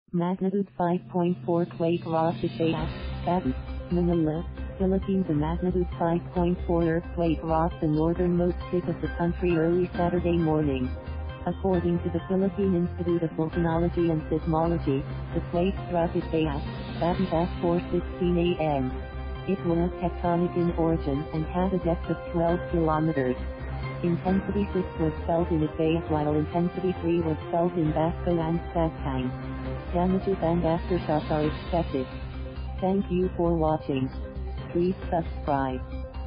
Magnitude 5.4 quake rocked Itbayat, Batanes, Manila, Philippines. A magnitude 5.4 earthquake rocked the northernmost tip of the country early Saturday morning. According to the Philippine Institute of Volcanology and Seismology, the quake struck Itbayat, Batanes at 4:16 a.m. It was tectonic in origin and had a depth of 12 kilometers. Intensity 6 was felt in Itbayat while intensity 3 was felt in Basco and Sabtang. Damages and aftershocks are expected. Thank you for watching. Please subscribe.